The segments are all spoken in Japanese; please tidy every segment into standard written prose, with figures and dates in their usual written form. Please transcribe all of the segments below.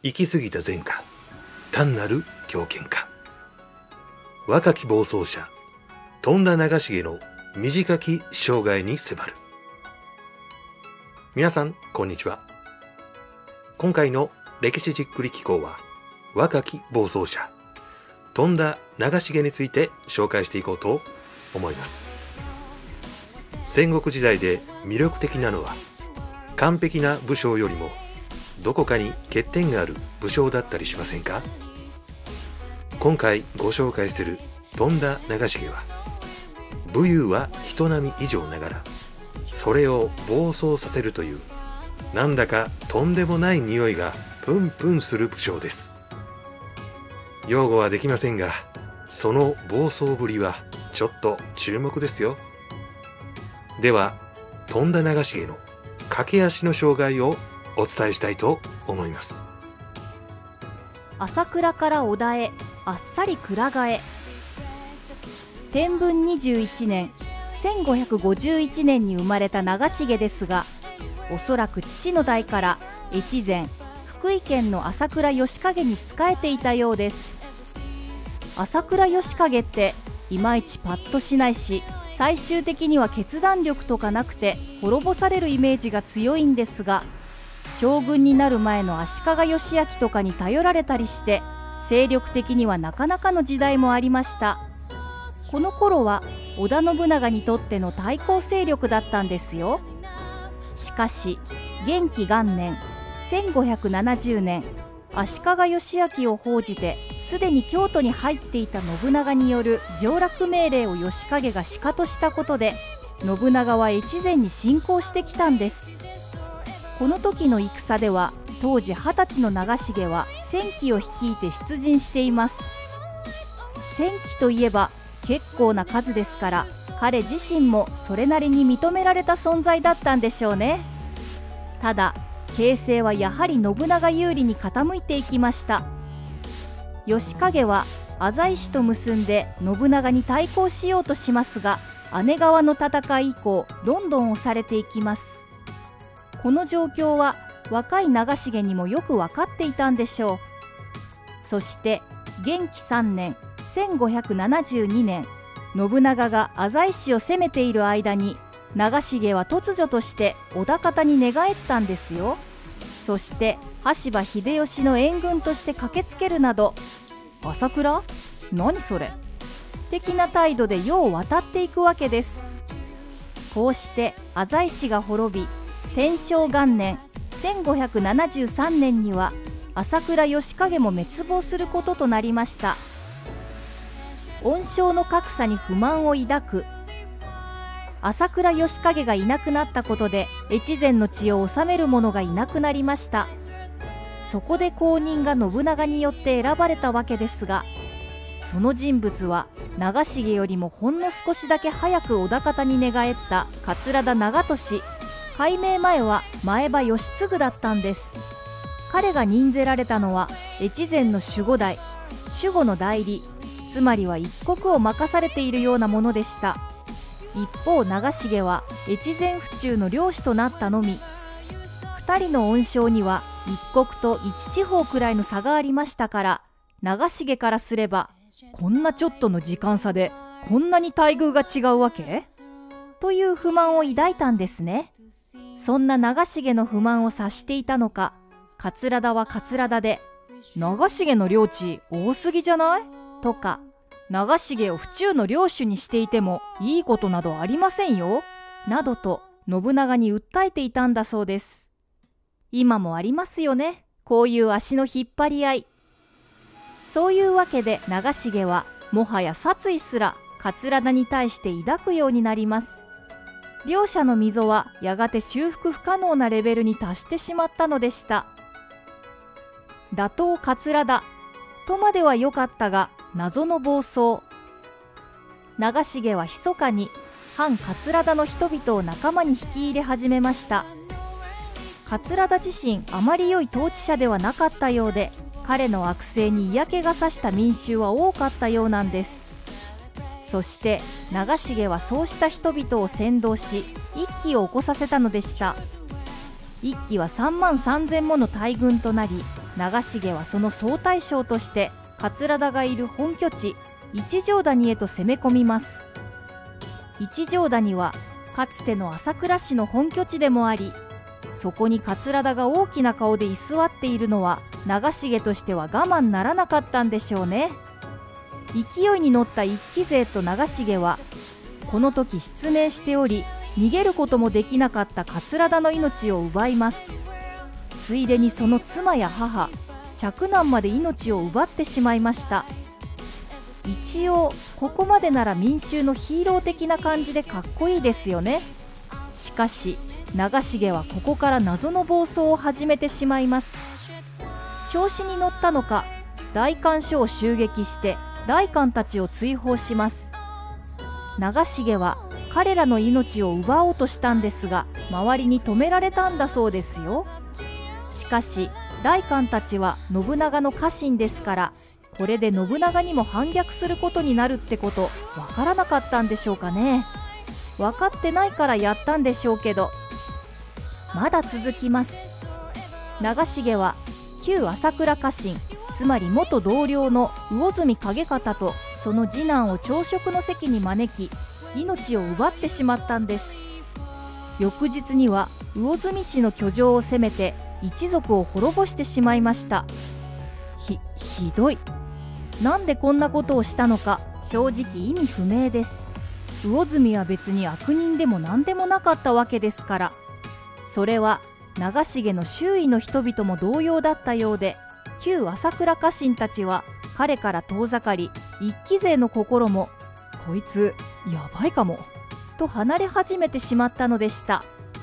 行き過ぎた善か、単なる狂犬か。若き暴走者、富田長重の短き生涯に迫る。皆さん、こんにちは。今回の歴史じっくり紀行は、若き暴走者、富田長重について紹介していこうと思います。戦国時代で魅力的なのは、完璧な武将よりもどこかに欠点がある武将だったりしませんか？今回ご紹介する富田長重は、武勇は人並み以上ながら、それを暴走させるという、なんだかとんでもない匂いがプンプンする武将です。擁護はできませんが、その暴走ぶりはちょっと注目ですよ。では、富田長重の駆け足の生涯をお伝えしたいと思います。 朝倉から織田へ、あっさり鞍替え。天文21年1551年に生まれた長重ですが、おそらく父の代から越前福井県の朝倉義景に仕えていたようです。朝倉義景っていまいちパッとしないし、最終的には決断力とかなくて滅ぼされるイメージが強いんですが、将軍になる前の足利義昭とかに頼られたりして、精力的にはなかなかの時代もありました。この頃は織田信長にとっての対抗勢力だったんですよ。しかし元亀元年1570年、足利義昭を報じてすでに京都に入っていた信長による上洛命令を義景がしかとしたことで、信長は越前に侵攻してきたんです。この時の戦では、当時20歳の長重は1000騎を率いて出陣しています。1000騎といえば結構な数ですから、彼自身もそれなりに認められた存在だったんでしょうね。ただ形勢はやはり信長有利に傾いていきました。義景は浅井氏と結んで信長に対抗しようとしますが、姉川の戦い以降どんどん押されていきます。この状況は若い長重にもよく分かっていたんでしょう。そして元亀3年1572年、信長が浅井氏を攻めている間に、長重は突如として織田方に寝返ったんですよ。そして羽柴秀吉の援軍として駆けつけるなど、朝倉？何それ？的な態度で世を渡っていくわけです。こうして浅井氏が滅び、天正元年1573年には朝倉義景も滅亡することとなりました。恩賞の格差に不満を抱く。朝倉義景がいなくなったことで、越前の血を治める者がいなくなりました。そこで後任が信長によって選ばれたわけですが、その人物は長重よりもほんの少しだけ早く織田方に寝返った桂田長利、改名前は前場義継だったんです。彼が任ぜられたのは越前の守護代、守護の代理、つまりは一国を任されているようなものでした。一方長重は越前府中の領主となったのみ。2人の恩賞には一国と一地方くらいの差がありましたから、長重からすれば、こんなちょっとの時間差でこんなに待遇が違うわけ？という不満を抱いたんですね。そんな長重の不満を察していたのか、桂田は桂田で、長重の領地多すぎじゃない？とか、長重を府中の領主にしていてもいいことなどありませんよ、などと信長に訴えていたんだそうです。今もありますよね、こういう足の引っ張り合い。そういうわけで長重はもはや殺意すら桂田に対して抱くようになります。両者の溝はやがて修復不可能なレベルに達してしまったのでした。打倒桂田とまでは良かったが、謎の暴走。長重は密かに反桂田の人々を仲間に引き入れ始めました。桂田自身あまり良い統治者ではなかったようで、彼の悪政に嫌気がさした民衆は多かったようなんです。そして長重はそうした人々を扇動し、一揆を起こさせたのでした。一揆は3万3000もの大軍となり、 長重はその総大将として桂田がいる本拠地一乗谷へと攻め込みます。一乗谷はかつての朝倉氏の本拠地でもあり、そこに桂田が大きな顔で居座っているのは長重としては我慢ならなかったんでしょうね。勢いに乗った一騎勢と長重はこの時失明しており、逃げることもできなかった桂田の命を奪います。ついでにその妻や母、嫡男まで命を奪ってしまいました。一応ここまでなら民衆のヒーロー的な感じでかっこいいですよね。しかし長重はここから謎の暴走を始めてしまいます。調子に乗ったのか、代官所を襲撃して代官たちを追放します。長重は彼らの命を奪おうとしたんですが、周りに止められたんだそうですよ。しかし代官たちは信長の家臣ですから、これで信長にも反逆することになるってことわからなかったんでしょうかね。分かってないからやったんでしょうけど。まだ続きます。長重は旧朝倉家臣、つまり元同僚の魚住景方とその次男を朝食の席に招き、命を奪ってしまったんです。翌日には魚住氏の居城を攻めて一族を滅ぼしてしまいました。ひどい。なんでこんなことをしたのか正直意味不明です。魚住は別に悪人でも何でもなかったわけですから。それは長重の周囲の人々も同様だったようで、旧朝倉家臣たちは彼から遠ざかり、一騎勢の心もこいつやばいかもと離れ始めてしまったのでした。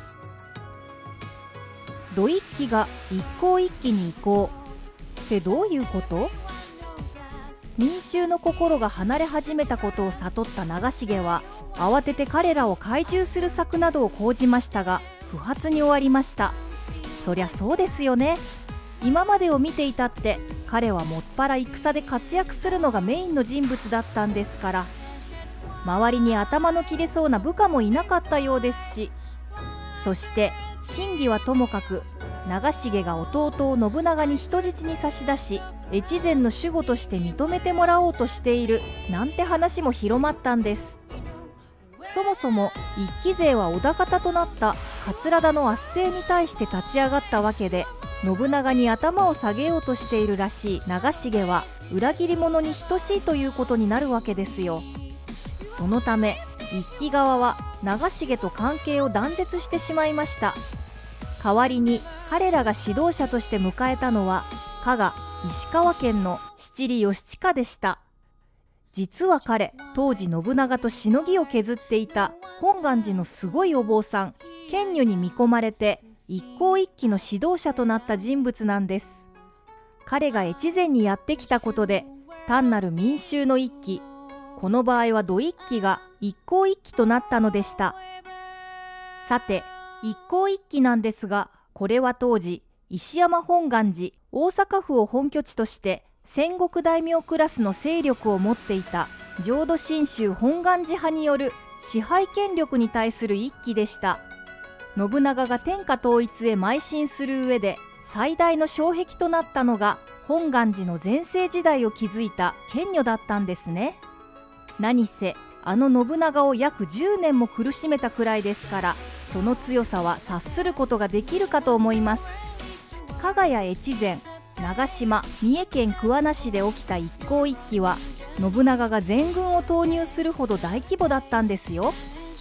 土一揆が一向一揆に移行ってどういうこと？民衆の心が離れ始めたことを悟った長重は慌てて彼らを懐柔する策などを講じましたが、不発に終わりました。そりゃそうですよね。今までを見ていたって彼はもっぱら戦で活躍するのがメインの人物だったんですから。周りに頭の切れそうな部下もいなかったようですし、そして真偽はともかく長重が弟を信長に人質に差し出し、越前の守護として認めてもらおうとしているなんて話も広まったんです。そもそも一騎勢は織田方となった桂田の圧政に対して立ち上がったわけで、信長に頭を下げようとしているらしい長重は裏切り者に等しいということになるわけですよ。そのため一揆側は長重と関係を断絶してしまいました。代わりに彼らが指導者として迎えたのは加賀石川県の七里義親でした。実は彼、当時信長としのぎを削っていた本願寺のすごいお坊さん、賢如に見込まれて一向一揆の指導者となった人物なんです。彼が越前にやってきたことで、単なる民衆の一揆、この場合は土一揆が一向一揆となったのでした。さて、一向一揆なんですが、これは当時石山本願寺、大阪府を本拠地として戦国大名クラスの勢力を持っていた浄土真宗本願寺派による支配権力に対する一揆でした。信長が天下統一へ邁進する上で最大の障壁となったのが本願寺の全盛時代を築いた賢如だったんですね。何せあの信長を約10年も苦しめたくらいですから、その強さは察することができるかと思います。加賀や越前、長島、三重県桑名市で起きた一向一揆は信長が全軍を投入するほど大規模だったんですよ。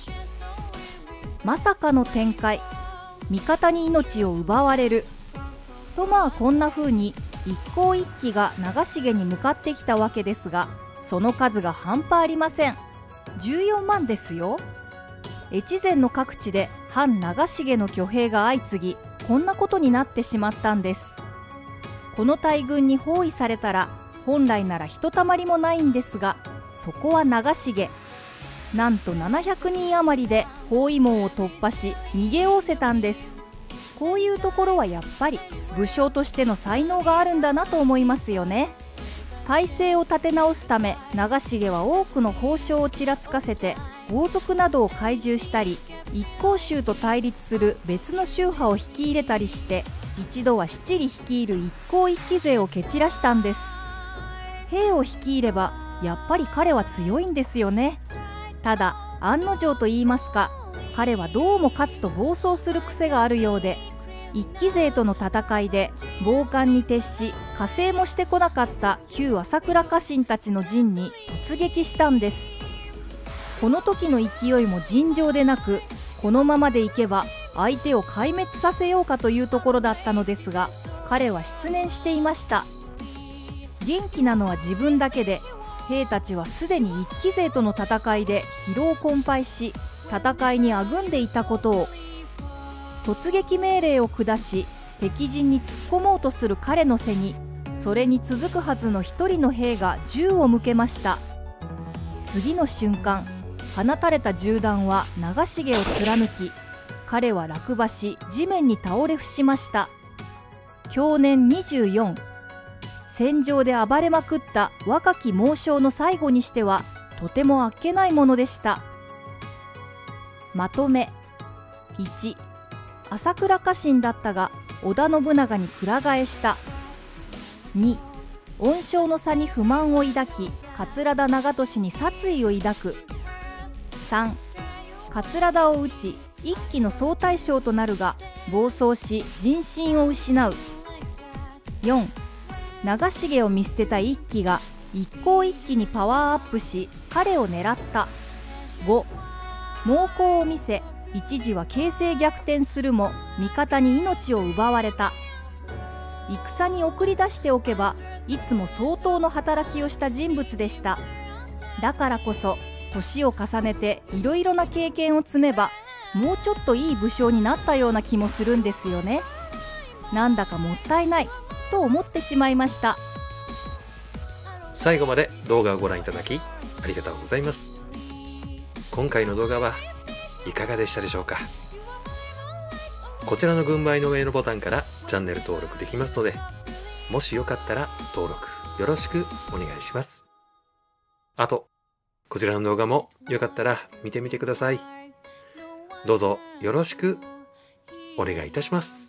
まさかの展開、味方に命を奪われると、こんな風に一向一揆が長重に向かってきたわけですが、その数が半端ありません。14万ですよ。越前の各地で反長重の挙兵が相次ぎ、こんなことになってしまったんです。この大軍に包囲されたら本来ならひとたまりもないんですが、そこは長重なんと700人余りで包囲網を突破し逃げおおせたんです。こういうところはやっぱり武将としての才能があるんだなと思いますよね。体制を立て直すため長重は多くの褒章をちらつかせて豪族などを懐柔したり、一向宗と対立する別の宗派を引き入れたりして一度は七里率いる一向一揆勢を蹴散らしたんです。兵を率いればやっぱり彼は強いんですよね。ただ案の定と言いますか、彼はどうも勝つと暴走する癖があるようで、一揆勢との戦いで暴漢に徹し加勢もしてこなかった旧朝倉家臣たちの陣に突撃したんです。この時の勢いも尋常でなく、このままでいけば相手を壊滅させようかというところだったのですが、彼は失念していました。元気なのは自分だけで、兵たちはすでに一揆勢との戦いで疲労困憊し、戦いにあぐんでいたことを、突撃命令を下し敵陣に突っ込もうとする彼の背に、それに続くはずの一人の兵が銃を向けました。次の瞬間、放たれた銃弾は長重を貫き、彼は落馬し地面に倒れ伏しました。享年24、戦場で暴れまくった若き猛将の最後にしてはとてもあっけないものでした。まとめ。1、朝倉家臣だったが織田信長にくら替えした。2、恩賞の差に不満を抱き桂田長俊に殺意を抱く。3、桂田を討ち一揆の総大将となるが暴走し人心を失う。4、長重を見捨てた一揆が一向一揆にパワーアップし彼を狙った。5、猛攻を見せ一時は形勢逆転するも味方に命を奪われた。戦に送り出しておけばいつも相当の働きをした人物でした。だからこそ年を重ねていろいろな経験を積めばもうちょっといい武将になったような気もするんですよね。なんだかもったいないと思ってしまいました。 最後まで動画をご覧いただきありがとうございます。今回の動画はいかがでしたでしょうか。こちらの軍配の上のボタンからチャンネル登録できますので、もしよかったら登録よろしくお願いします。あと、こちらの動画もよかったら見てみてください。どうぞよろしくお願いいたします。